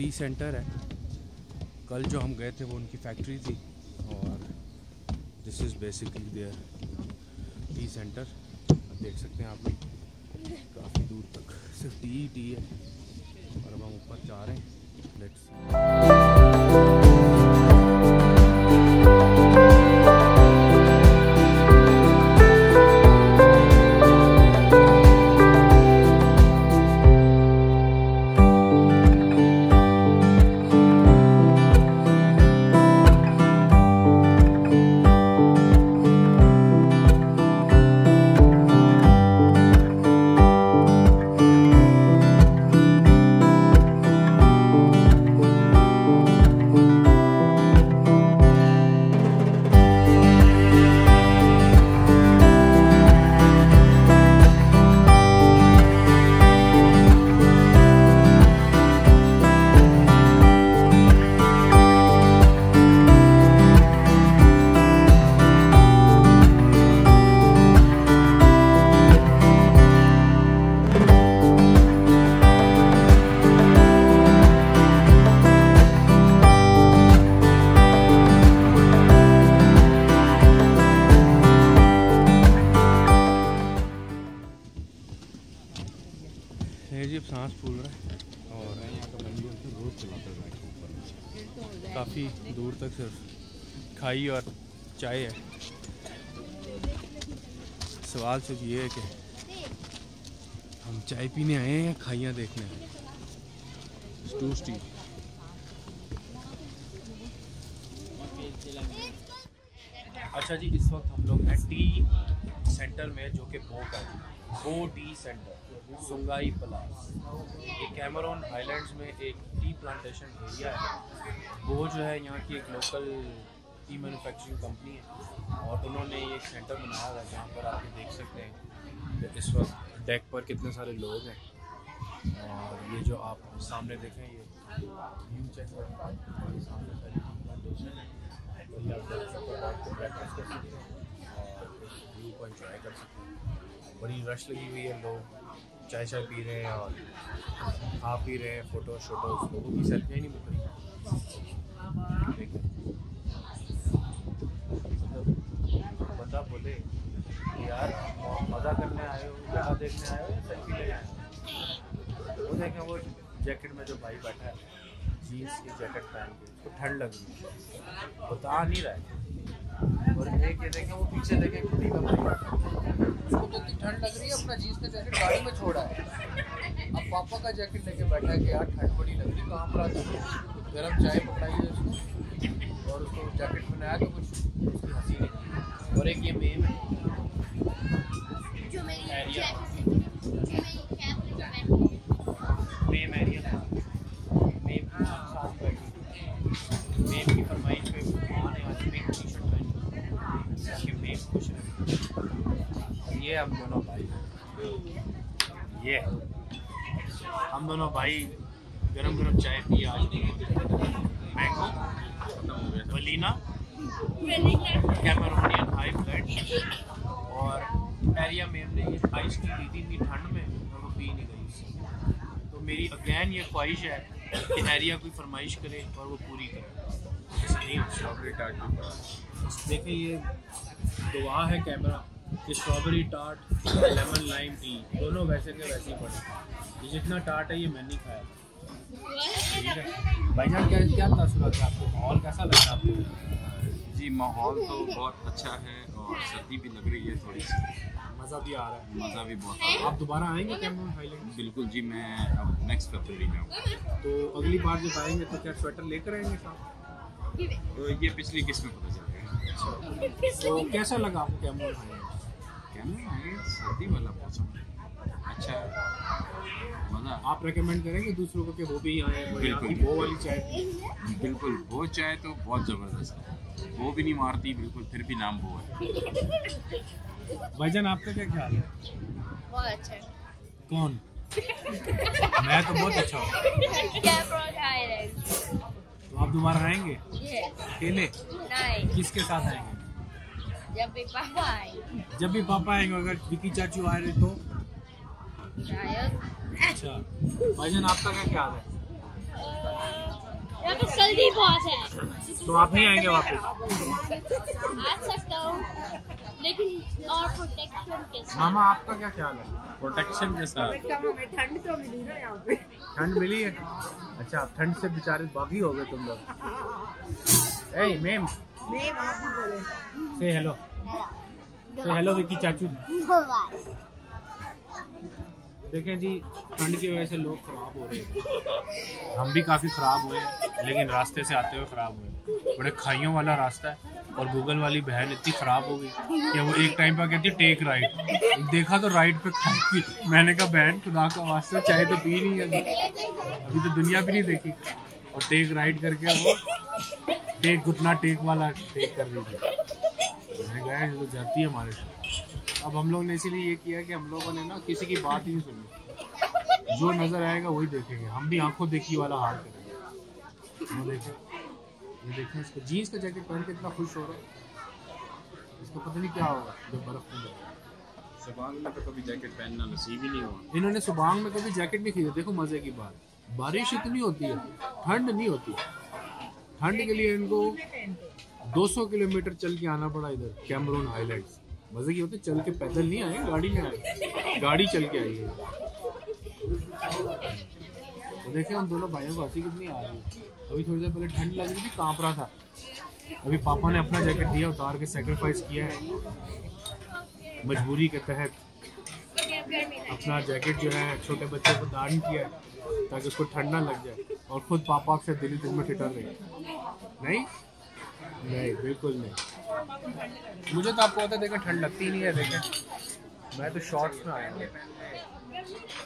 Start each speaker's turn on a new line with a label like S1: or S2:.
S1: T centre है। कल जो हम गए थे वो उनकी फैक्ट्री थी और this is basically their tea centre. देख सकते हैं आप भी काफ़ी दूर तक सिर्फ टी है और अब हम ऊपर जा रहे हैं। लेट्स जी अब सांस फूल रहा है और यहाँ का मंदिर से रोज चलाता है। काफ़ी दूर तक सिर्फ खाई और चाय है। सवाल सिर्फ ये है कि हम चाय पीने आए हैं या खाइयाँ देखने आए हैं। टू स्टील। अच्छा जी, इस वक्त हम लोग हैं टी सेंटर में जो कि बो टी सेंटर सुंगाई प्लास। ये कैमरून हाईलैंड्स में एक टी प्लांटेशन एरिया है। वो जो है यहाँ की एक लोकल टी मैन्युफैक्चरिंग कंपनी है और उन्होंने ये एक सेंटर बनाया हुआ है जहाँ पर आप देख सकते हैं इस वक्त डेक पर कितने सारे लोग हैं। और ये जो आप सामने देखें ये व्यू चेक कर सामने सारी प्लांटेशन है। ब्रेकफास्ट कर सकते हैं और व्यू को एंजॉय कर सकते हैं। बड़ी रश लगी हुई है, लोग चाय पी रहे हैं और खा पी रहे हैं। फोटोज लोगों की सेल्फियाँ नहीं मिल रही। बंदा बोले कि यार मज़ा करने आए हो, जगह देखने आए हो, सेल्फी लेने आए हो। वो देखें वो जैकेट में जो भाई बैठा है, जीन्स की जैकेट पहन के, उसको ठंड लग रही है, बता नहीं रहा है। और एक ये देखें वो पीछे देखें कुटी का भाई, उसको तो इतनी ठंड लग रही है, अपना जीन्स का जैकेट गाड़ी में छोड़ा है। अब पापा का जैकेट लेके बैठा है कि यार ठंड बड़ी लग रही, कहाँ पर आते गर्म चाय पकड़ाई है उसको और उसको जैकेट बनाया तो कुछ उसकी हंसी नहीं। और एक ये मेम है एरिया, मेम एरिया मेम के साथ बैठी, मेम की फरमाइश पे आने वाली मेम टी शर्ट पहनी, मेम खुश रहे। ये हम दोनों भाई, ये हम दोनों भाई गरम गरम चाय पिए आज। मैंगो वलीना कैमरोनियन हाई ब्लड और एरिया मेम ने ये आइस टी दी थी इतनी ठंड में और वो पी नहीं गई। तो मेरी अगेन ये ख्वाहिश है कि एरिया कोई फरमाइश करे और वो पूरी करे। ऐसा नहीं स्ट्रॉबेरी टार्ट देखिए, ये दुआ है कैमरा कि strawberry tart lemon lime tea दोनों वैसे के वैसे ही पड़े। ये जितना टार्ट है ये मैंने नहीं खाया। ठीक है भाईजान, क्या तासुरात है आपको, माहौल कैसा लग रहा है आपको?
S2: जी माहौल तो बहुत अच्छा है और सर्दी भी लग रही है थोड़ी सी,
S1: मज़ा भी आ रहा है।
S2: मज़ा भी बहुत आ रहा है।
S1: आप दोबारा आएंगे कैमरून हाईलैंड?
S2: बिल्कुल जी, मैं अब नेक्स्ट फरवरी में आऊँगा।
S1: तो अगली बार जब आएंगे तो क्या स्वेटर लेकर आएंगे साथ?
S2: तो ये पिछली किस्त में पता चलेगा।
S1: तो कैसा लगा आपको कैमरून हाईलैंड?
S2: कैमरून हाईलैंड सर्दी वाला मौसम अच्छा है, मज़ा।
S1: आप रेकमेंड करेंगे दूसरों को कि वो भी आए?
S2: बिल्कुल,
S1: वो वाली चाय
S2: बिल्कुल, वो चाय तो बहुत ज़बरदस्त है, वो भी नहीं मारती बिल्कुल, फिर भी नाम वो है।
S1: भाईजान आपका क्या ख्याल है?
S3: बहुत अच्छा है।
S1: कौन? मैं तो बहुत अच्छा हूँ। तो आप दोबारा आएंगे? अकेले?
S3: नहीं।
S1: किसके साथ आएंगे?
S3: जब भी पापा आएंगे।
S1: जब भी पापा आएंगे। अगर विकी चाचू आ रहे तो?
S3: शायद।
S1: अच्छा भाईजान आपका क्या ख्याल है?
S3: यहाँ पे सर्दी बहुत है।
S1: तो आप नहीं आएंगे वापस?
S3: आ सकता हूँ, लेकिन और प्रोटेक्शन के साथ।
S1: मामा आपका क्या ख्याल है?
S2: प्रोटेक्शन के साथ।
S4: ठंड तो मिली ना यहाँ पे।
S1: ठंड मिली है? अच्छा, आप ठंड से बेचारे बागी हो गए तुम लोग। ए ma'am, say hello, say hello Vicky चाचू। देखें जी, ठंड की वजह से लोग खराब हो रहे हैं। हम भी काफ़ी ख़राब हुए हैं, लेकिन रास्ते से आते हुए ख़राब हुए। बड़े खाइयों वाला रास्ता है, और गूगल वाली बहन इतनी ख़राब हो गई कि वो एक टाइम पर कहती है टेक राइट। देखा तो राइट पे खाई। मैंने कहा बहन खुदा का वास्ते चाय तो पी नहीं है, अभी तो दुनिया भी नहीं देखी, और टेक राइट करके वो टेक घुटना टेक वाला टेक कर रही थी। मैंने कहा ये तो जाती है हमारे से। अब हम लोग ने इसीलिए ये किया कि हम लोगों ने ना किसी की बात ही नहीं सुनी, जो नज़र आएगा वही देखेंगे। हम भी आंखों देखी वाला हाल करेंगे। वो देखें, ये देखें, इसको जीन्स का जैकेट पहन के इतना खुश हो रहा है, इसको पता नहीं क्या होगा जब बर्फ में जाएगा।
S2: सुबांग में तो कभी जैकेट पहनना नसीब ही नहीं हुआ।
S1: इन्होंने सुबांग में कभी जैकेट नहीं खरीदा। देखो मज़े की बात, बारिश इतनी होती है, ठंड नहीं होती। ठंड के लिए इनको 200 किलोमीटर चल के आना पड़ा इधर कैमरून हाईलैंड्स। मज़े की होती, चल के पैदल नहीं आए, गाड़ी में आए, गाड़ी चल के आई है। तो देखें उन दोनों भाइयों को हंसी कितनी आ रही है। अभी थोड़ी देर पहले ठंड लग रही थी, कांप रहा था। अभी पापा ने अपना जैकेट दिया, उतार के सेक्रीफाइस किया है मजबूरी के तहत। अपना जैकेट जो है छोटे बच्चे को दान किया है ताकि उसको ठंड ना लग जाए, और खुद पापा से दिल्ली दिन में ठिठर रहे। नहीं बिल्कुल नहीं। मुझे तो आपको पता है, देखें ठंड लगती ही नहीं है। देखें मैं तो शॉर्ट्स में आया हूँ।